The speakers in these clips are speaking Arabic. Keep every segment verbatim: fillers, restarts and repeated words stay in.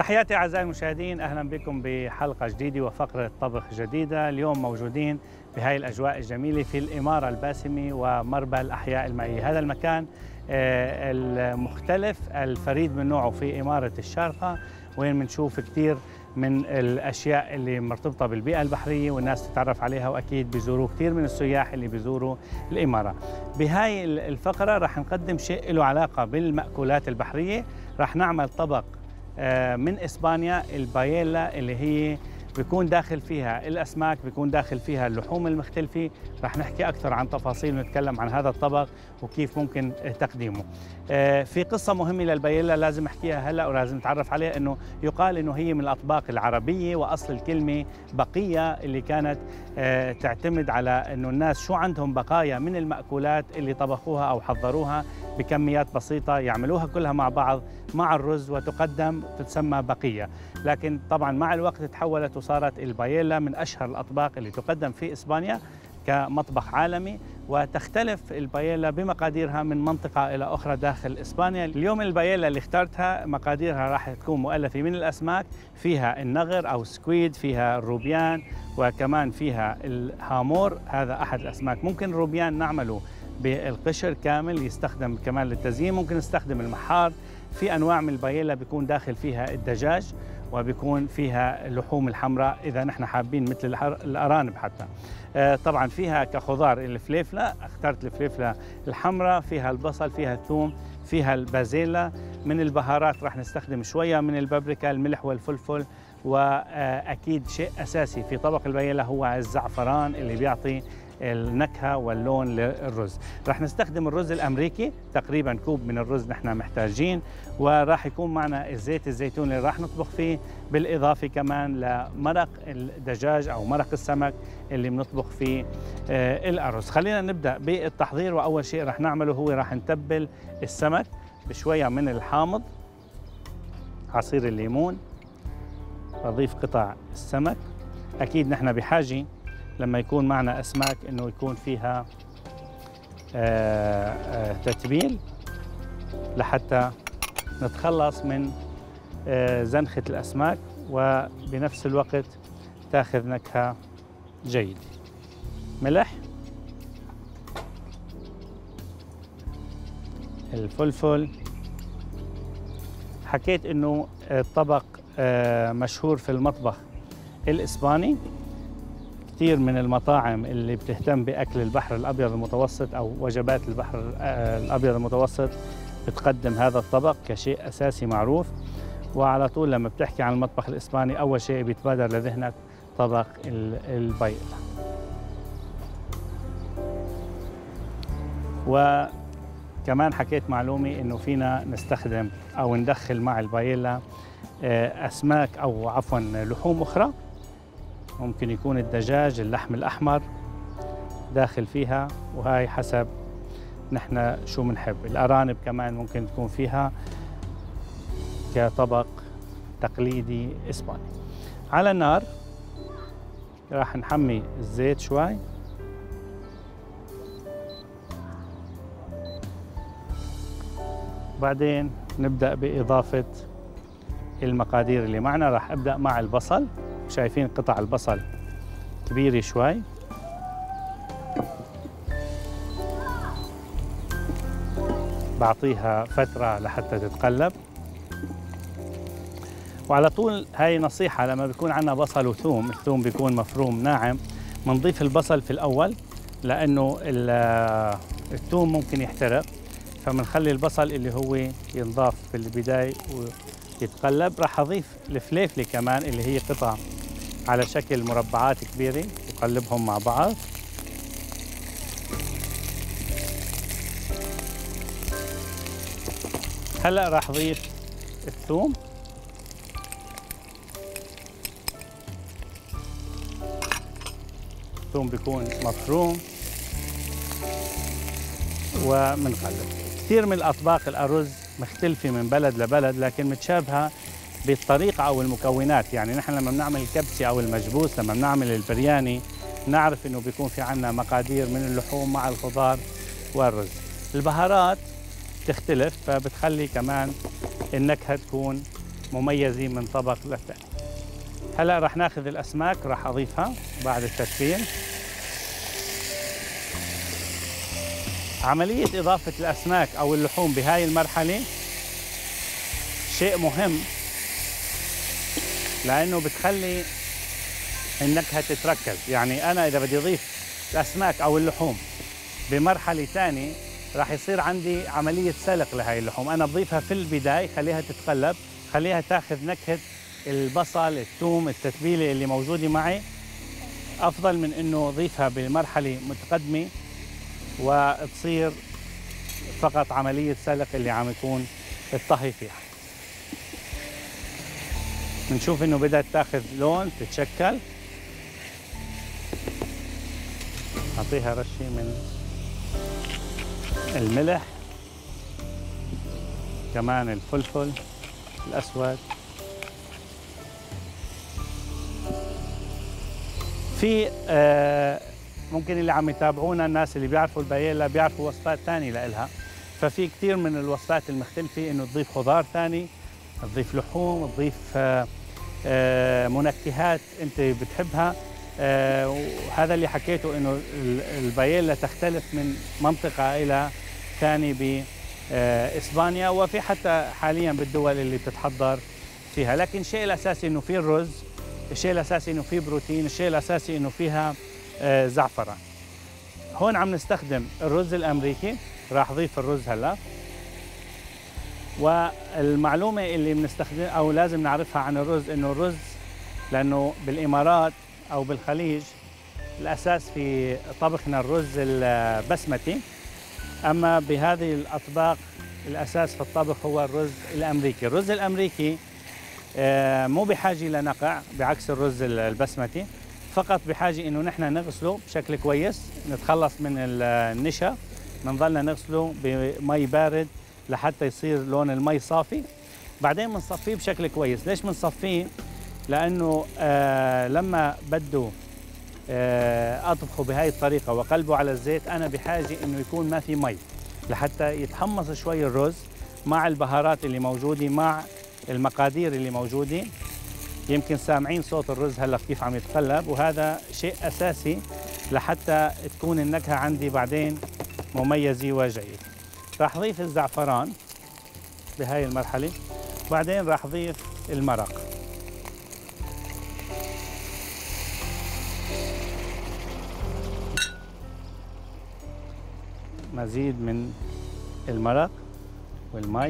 تحياتي أعزائي المشاهدين، أهلا بكم بحلقة جديدة وفقرة طبخ جديدة. اليوم موجودين بهاي الأجواء الجميلة في الإمارة الباسمة ومربى الأحياء المائية. هذا المكان المختلف الفريد من نوعه في إمارة الشارقة، وين بنشوف كثير من الأشياء اللي مرتبطة بالبيئة البحرية والناس تتعرف عليها، وأكيد بيزوروا كثير من السياح اللي بيزوروا الإمارة. بهاي الفقرة رح نقدم شيء له علاقة بالمأكولات البحرية. رح نعمل طبق من إسبانيا، الباييلا، اللي هي بيكون داخل فيها الأسماك، بيكون داخل فيها اللحوم المختلفة. رح نحكي أكثر عن تفاصيل ونتكلم عن هذا الطبق وكيف ممكن تقديمه. في قصة مهمة للباييلا لازم أحكيها هلأ ولازم نتعرف عليها، إنه يقال إنه هي من الأطباق العربية، وأصل الكلمة بقية، اللي كانت تعتمد على إنه الناس شو عندهم بقايا من المأكولات اللي طبخوها أو حضروها بكميات بسيطة، يعملوها كلها مع بعض مع الرز وتقدم تتسمى بقية. لكن طبعا مع الوقت تحولت وصارت الباييلا من أشهر الأطباق اللي تقدم في إسبانيا كمطبخ عالمي، وتختلف الباييلا بمقاديرها من منطقة إلى أخرى داخل إسبانيا. اليوم الباييلا اللي اخترتها مقاديرها راح تكون مؤلفة من الأسماك، فيها النغر أو سكويد، فيها الروبيان، وكمان فيها الهامور، هذا أحد الأسماك. ممكن الروبيان نعمله بالقشر كامل يستخدم كمان للتزيين، ممكن نستخدم المحار. في أنواع من الباييلا بيكون داخل فيها الدجاج، وبيكون فيها اللحوم الحمراء إذا نحن حابين مثل الأرانب حتى. طبعا فيها كخضار الفليفلة، اخترت الفليفلة الحمراء، فيها البصل، فيها الثوم، فيها البازيلا. من البهارات راح نستخدم شوية من البابريكا، الملح والفلفل، وأكيد شيء أساسي في طبق الباييلا هو الزعفران اللي بيعطي النكهة واللون للرز. راح نستخدم الرز الأمريكي، تقريبا كوب من الرز نحن محتاجين، وراح يكون معنا الزيت الزيتون اللي راح نطبخ فيه، بالإضافة كمان لمرق الدجاج أو مرق السمك اللي بنطبخ فيه الأرز. خلينا نبدأ بالتحضير، وأول شيء راح نعمله هو راح نتبل السمك بشوية من الحامض، عصير الليمون، أضيف قطع السمك. أكيد نحن بحاجة لما يكون معنا أسماك إنه يكون فيها آآ آآ تتبيل لحتى نتخلص من زنخة الأسماك، وبنفس الوقت تاخذ نكهة جيدة. ملح، الفلفل. حكيت إنه الطبق مشهور في المطبخ الإسباني. كثير من المطاعم اللي بتهتم بأكل البحر الأبيض المتوسط أو وجبات البحر الأبيض المتوسط بتقدم هذا الطبق كشيء أساسي معروف. وعلى طول لما بتحكي عن المطبخ الإسباني أول شيء بيتبادر لذهنك طبق الباييلا. وكمان حكيت معلومة إنه فينا نستخدم أو ندخل مع الباييلا أسماك أو عفواً لحوم أخرى، ممكن يكون الدجاج، اللحم الأحمر داخل فيها، وهاي حسب نحن شو بنحب. الأرانب كمان ممكن تكون فيها كطبق تقليدي إسباني. على النار راح نحمي الزيت شوي، بعدين نبدأ بإضافة المقادير اللي معنا. راح أبدأ مع البصل، شايفين قطع البصل كبيرة شوي، بعطيها فترة لحتى تتقلب. وعلى طول هاي نصيحة، لما بيكون عندنا بصل وثوم، الثوم بيكون مفروم ناعم، بنضيف البصل في الأول لأنه الثوم ممكن يحترق، فبنخلي البصل اللي هو ينضاف في البداية ويتقلب. راح أضيف الفليفلة كمان اللي هي قطع على شكل مربعات كبيرة، وقلبهم مع بعض. هلأ راح أضيف الثوم، الثوم بيكون مفروم ومنقلب. كثير من الأطباق الأرز مختلفة من بلد لبلد، لكن متشابهة بالطريقة أو المكونات. يعني نحن لما بنعمل الكبسة أو المجبوس، لما بنعمل البرياني، نعرف إنه بيكون في عنا مقادير من اللحوم مع الخضار والرز. البهارات تختلف، فبتخلي كمان النكهة تكون مميزة من طبق للثاني. هلا رح ناخذ الأسماك رح أضيفها بعد التتبيل. عملية إضافة الأسماك أو اللحوم بهاي المرحلة شيء مهم، لأنه بتخلي النكهة تتركز. يعني أنا إذا بدي أضيف الأسماك أو اللحوم بمرحلة ثانية راح يصير عندي عملية سلق لهي اللحوم. أنا بضيفها في البداية، خليها تتقلب، خليها تاخذ نكهة البصل، الثوم، التتبيلة اللي موجودة معي، أفضل من إنه أضيفها بمرحلة متقدمة وتصير فقط عملية سلق اللي عم يكون الطهي فيها. بنشوف إنه بدأت تاخذ لون، تتشكل. أعطيها رشة من الملح، كمان الفلفل الأسود. في آه ممكن اللي عم يتابعونا الناس اللي بيعرفوا الباييلا بيعرفوا وصفات ثانية لإلها، ففي كثير من الوصفات المختلفة إنه تضيف خضار ثاني، تضيف لحوم، تضيف آه آه منكهات أنت بتحبها. آه وهذا اللي حكيته إنه الباييلا تختلف من منطقة إلى ثانية بإسبانيا، وفي حتى حاليا بالدول اللي بتتحضر فيها. لكن الشيء الأساسي إنه في الرز، الشيء الأساسي إنه في بروتين، الشيء الأساسي إنه فيها آه زعفران. هون عم نستخدم الرز الأمريكي، راح أضيف الرز هلا. والمعلومة اللي بنستخدم أو لازم نعرفها عن الرز إنه الرز، لأنه بالإمارات أو بالخليج الأساس في طبخنا الرز البسمتي، أما بهذه الأطباق الأساس في الطبخ هو الرز الأمريكي. الرز الأمريكي آه مو بحاجة لنقع بعكس الرز البسمتي، فقط بحاجة إنه نحن نغسله بشكل كويس، نتخلص من النشا، بنضلنا نغسله بمي بارد لحتى يصير لون المي صافي. بعدين بنصفيه بشكل كويس. ليش بنصفيه؟ لأنه آه لما بده آه أطبخه بهاي الطريقة وقلبه على الزيت، أنا بحاجة إنه يكون ما في مي لحتى يتحمص شوي الرز مع البهارات اللي موجودة مع المقادير اللي موجودة. يمكن سامعين صوت الرز هلا كيف عم يتقلب، وهذا شيء أساسي لحتى تكون النكهة عندي بعدين مميزة وجيدة. راح أضيف الزعفران بهاي المرحلة، بعدين راح أضيف المرق. مزيد من المرق والمي،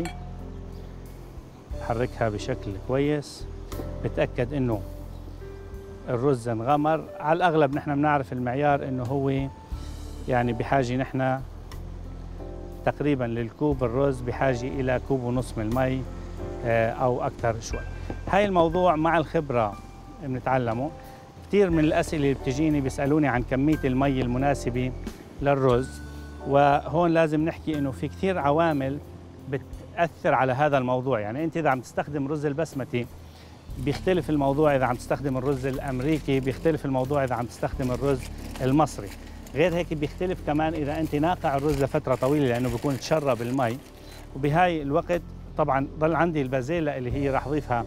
بحركها بشكل كويس، بتأكد إنه الرز انغمر. على الأغلب نحن بنعرف المعيار إنه هو يعني بحاجة نحن تقريبا للكوب الرز بحاجة إلى كوب ونص من المي أو أكثر شوي. هاي الموضوع مع الخبرة بنتعلمه. كثير من الأسئلة اللي بتجيني بيسألوني عن كمية المي المناسبة للرز، وهون لازم نحكي إنه في كثير عوامل بتأثر على هذا الموضوع. يعني أنت إذا عم تستخدم رز البسمتي بيختلف الموضوع، إذا عم تستخدم الرز الأمريكي بيختلف الموضوع، إذا عم تستخدم الرز المصري. غير هيك بيختلف كمان إذا أنت ناقع الرز لفترة طويلة، لأنه بيكون تشرب المي. وبهاي الوقت طبعا ضل عندي البازيلا اللي هي راح أضيفها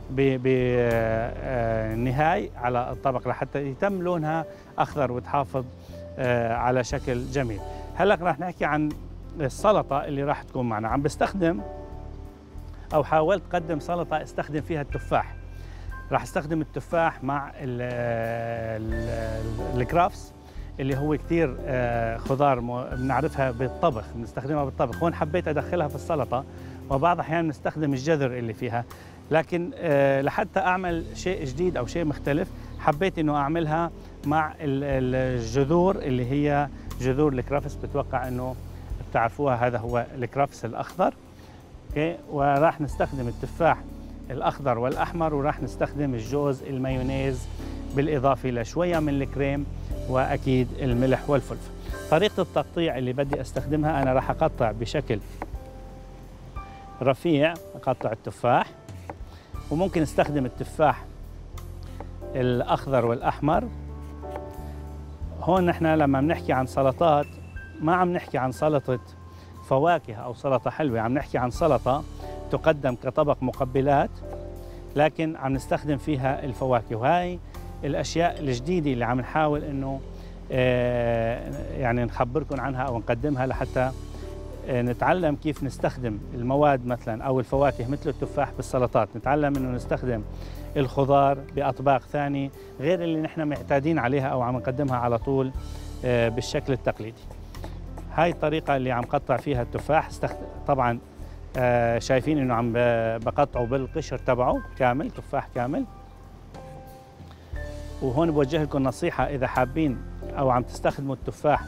بالنهاية على الطبق لحتى يتم لونها أخضر وتحافظ على شكل جميل. هلأ راح نحكي عن السلطة اللي راح تكون معنا. عم بستخدم أو حاولت أقدم سلطة استخدم فيها التفاح. راح استخدم التفاح مع الكرافس اللي هو كثير خضار بنعرفها بالطبخ، بنستخدمها بالطبخ. هون حبيت أدخلها في السلطة، وبعض الأحيان بنستخدم الجذر اللي فيها، لكن لحتى أعمل شيء جديد أو شيء مختلف حبيت إنه أعملها مع الجذور اللي هي جذور الكرافس. بتوقع إنه بتعرفوها، هذا هو الكرافس الأخضر. اوكي، وراح نستخدم التفاح الأخضر والأحمر، وراح نستخدم الجوز، المايونيز، بالإضافة لشوية من الكريم، وأكيد الملح والفلفل. طريقة التقطيع اللي بدي أستخدمها، أنا راح أقطع بشكل رفيع، أقطع التفاح، وممكن استخدم التفاح الأخضر والأحمر. هون نحن لما بنحكي عن سلطات ما عم نحكي عن سلطة فواكه أو سلطة حلوة، عم نحكي عن سلطة تقدم كطبق مقبلات لكن عم نستخدم فيها الفواكه. وهي الأشياء الجديدة اللي عم نحاول إنه يعني نخبركم عنها أو نقدمها لحتى نتعلم كيف نستخدم المواد مثلا أو الفواكه مثل التفاح بالسلطات، نتعلم إنه نستخدم الخضار بأطباق ثانية غير اللي نحن معتادين عليها أو عم نقدمها على طول بالشكل التقليدي. هاي الطريقة اللي عم قطع فيها التفاح، طبعا شايفين إنه عم بقطعه بالقشر تبعه كامل، تفاح كامل. وهون بوجه لكم نصيحة، إذا حابين أو عم تستخدموا التفاح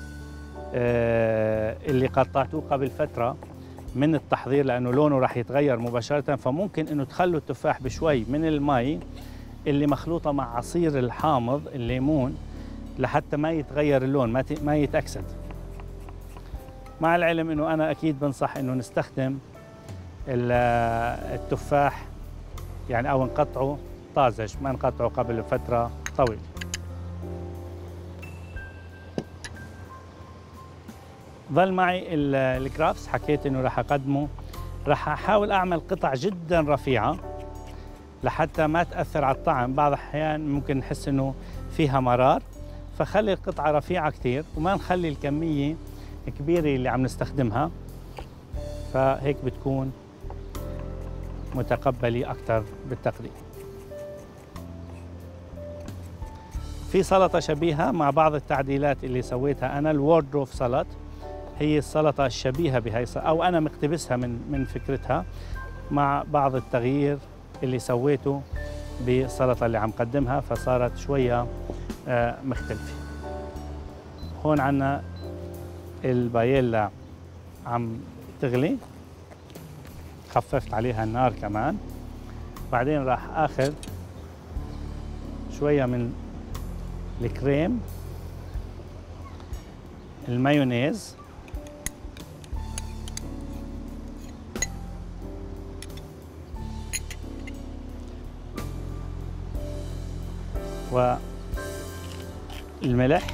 اللي قطعتوه قبل فترة من التحضير لأنه لونه راح يتغير مباشرة، فممكن إنه تخلوا التفاح بشوي من المي اللي مخلوطة مع عصير الحامض الليمون لحتى ما يتغير اللون، ما ما يتأكسد. مع العلم إنه أنا أكيد بنصح إنه نستخدم التفاح يعني أو نقطعه طازج، ما نقطعه قبل فترة طويلة. ظل معي الكرافس، حكيت إنه راح أقدمه، راح أحاول أعمل قطع جدا رفيعة لحتى ما تأثر على الطعم. بعض الأحيان ممكن نحس إنه فيها مرار، فخلي القطعة رفيعة كتير وما نخلي الكمية كبيرة اللي عم نستخدمها، فهيك بتكون متقبلة أكثر بالتقديم. في سلطة شبيهة مع بعض التعديلات اللي سويتها أنا، الوردروف سلطة، هي السلطة الشبيهة بهي أو أنا مقتبسها من من فكرتها مع بعض التغيير اللي سويته بالسلطة اللي عم قدمها، فصارت شوية مختلفة. هون عنا الباييلا عم تغلي، خففت عليها النار كمان. بعدين راح آخذ شوية من الكريم، المايونيز، والملح،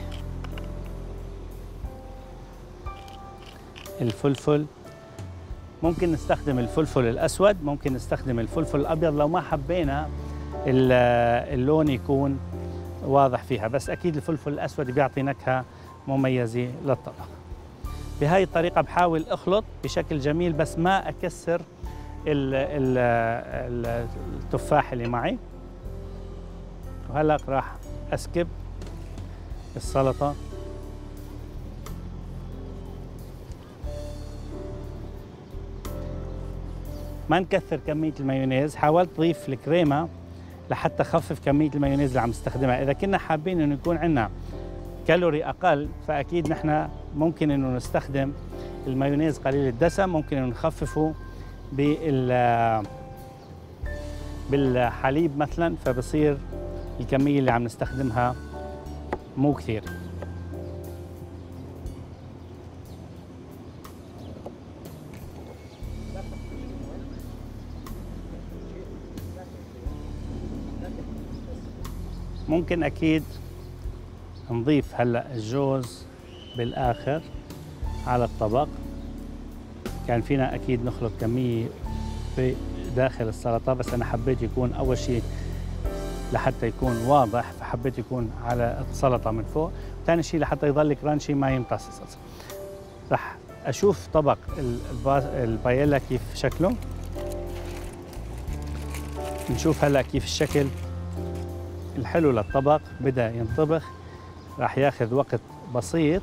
الفلفل. ممكن نستخدم الفلفل الأسود، ممكن نستخدم الفلفل الأبيض لو ما حبينا اللون يكون واضح فيها، بس أكيد الفلفل الأسود بيعطي نكهة مميزة للطبق. بهاي الطريقة بحاول أخلط بشكل جميل بس ما أكسر ال ال التفاح اللي معي. وهلأ راح أسكب السلطة ما نكثر كمية المايونيز. حاولت أضيف الكريمة لحتى أخفف كمية المايونيز اللي عم نستخدمها. إذا كنا حابين إنه يكون عندنا كالوري أقل فأكيد نحن ممكن إنه نستخدم المايونيز قليل الدسم، ممكن إنه نخففه بال بالحليب مثلا، فبصير الكمية اللي عم نستخدمها مو كثير. ممكن أكيد نضيف هلأ الجوز بالآخر على الطبق. كان فينا أكيد نخلط كمية بداخل السلطة، بس أنا حبيت يكون أول شيء لحتى يكون واضح، فحبيت يكون على السلطة من فوق. ثاني شيء لحتى يضل كرانشي ما يمتص. رح أشوف طبق الباييلا كيف شكله. نشوف هلأ كيف الشكل الحلو للطبق بدأ ينطبخ. راح ياخذ وقت بسيط.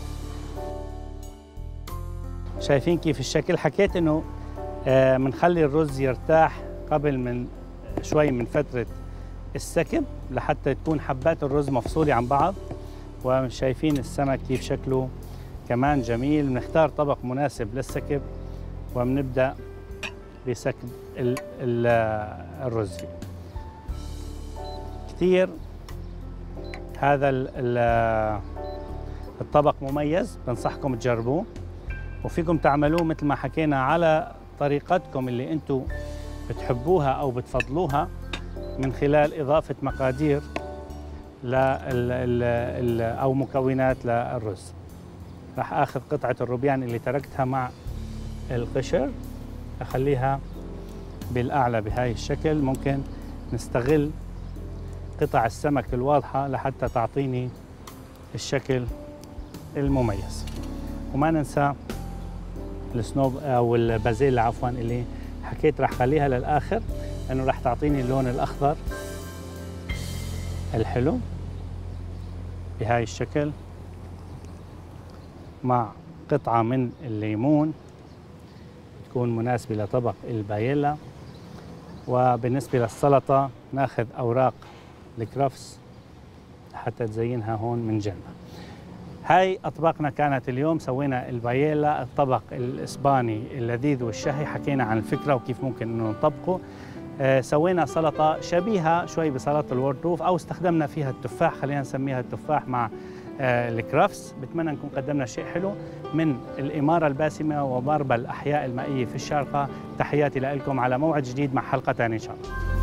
شايفين كيف الشكل؟ حكيت انه بنخلي الرز يرتاح قبل من شوي من فترة السكب لحتى تكون حبات الرز مفصولة عن بعض. وشايفين السمك كيف شكله كمان جميل. بنختار طبق مناسب للسكب وبنبدأ بسكب ال ال الرز فيه. كثير هذا الطبق مميز، بنصحكم تجربوه وفيكم تعملوه مثل ما حكينا على طريقتكم اللي انتم بتحبوها او بتفضلوها من خلال اضافه مقادير ل او مكونات للرز. راح اخذ قطعه الروبيان اللي تركتها مع القشر، اخليها بالاعلى بهاي الشكل. ممكن نستغل قطع السمك الواضحة لحتى تعطيني الشكل المميز. وما ننسى السنوب أو البازيلا عفواً اللي حكيت رح خليها للآخر لأنه رح تعطيني اللون الأخضر الحلو بهاي الشكل، مع قطعة من الليمون تكون مناسبة لطبق البايلا. وبالنسبة للسلطة ناخذ أوراق الكرفس حتى تزينها هون من جنب. هاي أطباقنا كانت اليوم. سوينا البايلا، الطبق الإسباني اللذيذ والشهي، حكينا عن الفكرة وكيف ممكن إنه نطبقه. آه سوينا سلطة شبيهة شوي بسلطة الورد أو استخدمنا فيها التفاح، خلينا نسميها التفاح مع آه الكرفس. بتمنى نكون قدمنا شيء حلو من الإمارة الباسمة ومربى الأحياء المائية في الشارقة. تحياتي لكم، على موعد جديد مع حلقة ثانية إن شاء الله.